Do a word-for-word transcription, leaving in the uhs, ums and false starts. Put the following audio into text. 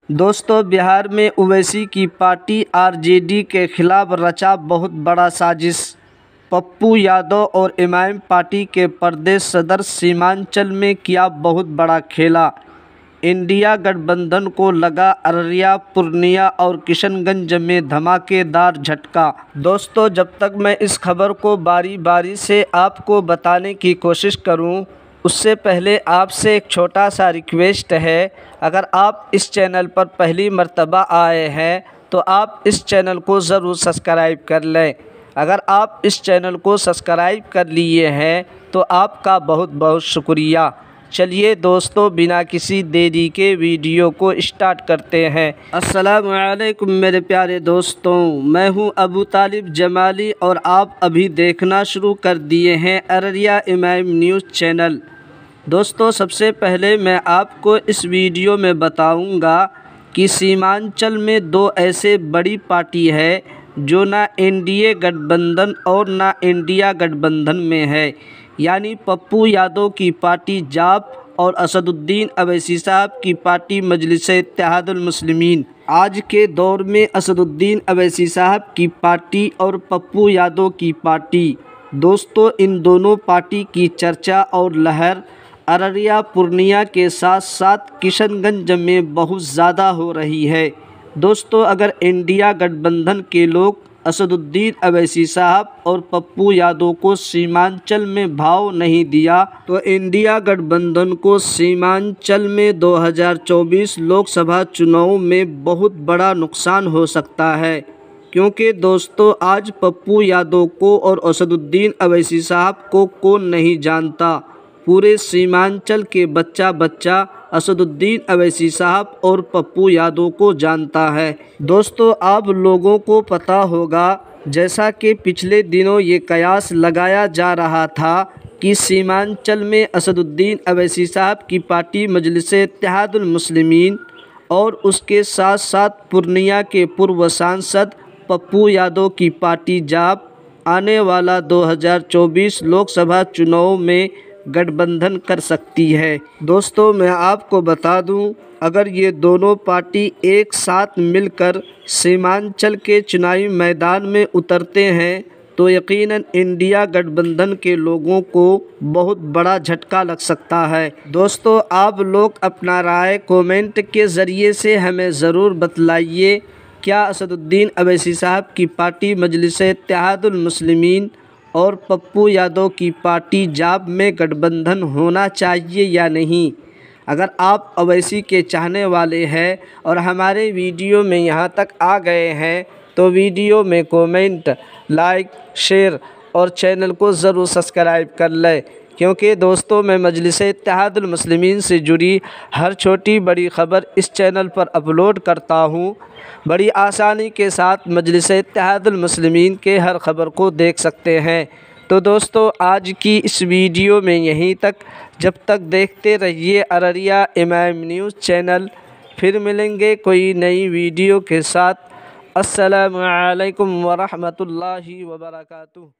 दोस्तों, बिहार में ओवैसी की पार्टी आरजेडी के खिलाफ रचा बहुत बड़ा साजिश। पप्पू यादव और एमआईएम पार्टी के प्रदेश सदर सीमांचल में किया बहुत बड़ा खेला। इंडिया गठबंधन को लगा अररिया, पूर्णिया और किशनगंज में धमाकेदार झटका। दोस्तों, जब तक मैं इस खबर को बारी बारी से आपको बताने की कोशिश करूं, उससे पहले आपसे एक छोटा सा रिक्वेस्ट है। अगर आप इस चैनल पर पहली मर्तबा आए हैं तो आप इस चैनल को ज़रूर सब्सक्राइब कर लें। अगर आप इस चैनल को सब्सक्राइब कर लिए हैं तो आपका बहुत बहुत शुक्रिया। चलिए दोस्तों, बिना किसी देरी के वीडियो को स्टार्ट करते हैं। अस्सलामु अलैकुम मेरे प्यारे दोस्तों, मैं हूं अबू तालिब जमाली और आप अभी देखना शुरू कर दिए हैं अररिया एमआईएम न्यूज़ चैनल। दोस्तों, सबसे पहले मैं आपको इस वीडियो में बताऊंगा कि सीमांचल में दो ऐसे बड़ी पार्टी है जो ना एनडीए गठबंधन और ना इंडिया गठबंधन में है, यानी पप्पू यादव की पार्टी जाप और असदुद्दीन अवैसी साहब की पार्टी मजलिस-ए-इत्तेहादुल मुस्लिमीन। आज के दौर में असदुद्दीन अवैसी साहब की पार्टी और पप्पू यादव की पार्टी, दोस्तों इन दोनों पार्टी की चर्चा और लहर अररिया, पूर्णिया के साथ साथ किशनगंज में बहुत ज़्यादा हो रही है। दोस्तों, अगर इंडिया गठबंधन के लोग असदुद्दीन अवैसी साहब और पप्पू यादव को सीमांचल में भाव नहीं दिया तो इंडिया गठबंधन को सीमांचल में दो हज़ार चौबीस लोकसभा चुनाव में बहुत बड़ा नुकसान हो सकता है। क्योंकि दोस्तों, आज पप्पू यादव को और असदुद्दीन अवैसी साहब को कौन नहीं जानता। पूरे सीमांचल के बच्चा बच्चा असदुद्दीन अवैसी साहब और पप्पू यादव को जानता है। दोस्तों, आप लोगों को पता होगा, जैसा कि पिछले दिनों ये कयास लगाया जा रहा था कि सीमांचल में असदुद्दीन अवैसी साहब की पार्टी मजलिस-ए-इत्तेहादुल मुस्लिमीन और उसके साथ साथ पूर्णिया के पूर्व सांसद पप्पू यादव की पार्टी जाप आने वाला दो हज़ार चौबीस लोकसभा चुनाव में गठबंधन कर सकती है। दोस्तों, मैं आपको बता दूं, अगर ये दोनों पार्टी एक साथ मिलकर सीमांचल के चुनावी मैदान में उतरते हैं तो यकीनन इंडिया गठबंधन के लोगों को बहुत बड़ा झटका लग सकता है। दोस्तों, आप लोग अपना राय कमेंट के ज़रिए से हमें ज़रूर बतलाइए। क्या असदुद्दीन अवैसी साहब की पार्टी मजलिस-ए-इत्तेहादुल मुस्लिमीन और पप्पू यादव की पार्टी जाप में गठबंधन होना चाहिए या नहीं? अगर आप अवैसी के चाहने वाले हैं और हमारे वीडियो में यहाँ तक आ गए हैं तो वीडियो में कमेंट, लाइक, शेयर और चैनल को ज़रूर सब्सक्राइब कर लें। क्योंकि दोस्तों, मैं मजलिस-ए-इत्तेहादुल मुस्लिमीन से जुड़ी हर छोटी बड़ी ख़बर इस चैनल पर अपलोड करता हूँ। बड़ी आसानी के साथ मजलिस-ए-इत्तेहादुल मुस्लिमीन के हर ख़बर को देख सकते हैं। तो दोस्तों, आज की इस वीडियो में यहीं तक। जब तक देखते रहिए अररिया एमआईएम न्यूज़ चैनल। फिर मिलेंगे कोई नई वीडियो के साथ। अस्सलामु अलैकुम व रहमतुल्लाहि व बरकातुहू।